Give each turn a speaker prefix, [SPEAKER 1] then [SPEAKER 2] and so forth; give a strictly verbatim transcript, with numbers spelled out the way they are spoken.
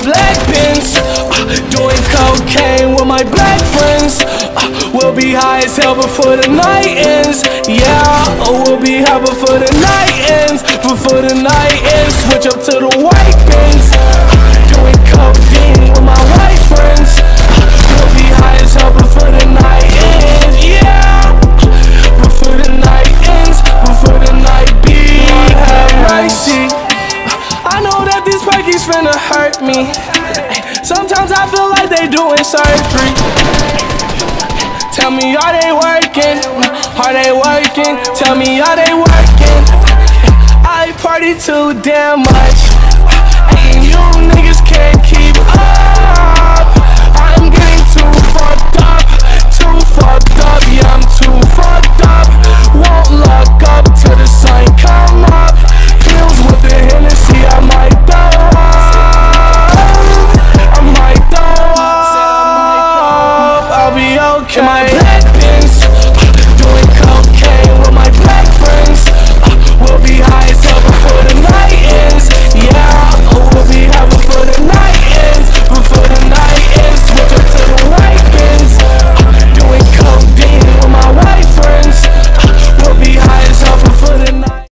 [SPEAKER 1] black pins, uh, doing cocaine with my black friends. uh, We'll be high as hell before the night ends. Yeah, uh, we'll be high before the night ends. Before the night ends, switch up to the white pins, uh, doing codeine with my white friends. uh, We'll be high as hell before the night ends. Yeah, before the night ends, before the night be. Have mercy. I know that these perkies finna hurt me. Sometimes I feel like they doing surgery. Tell me, are they working? Are they working? Tell me, are they working? I party too damn much, and you niggas can't keep up.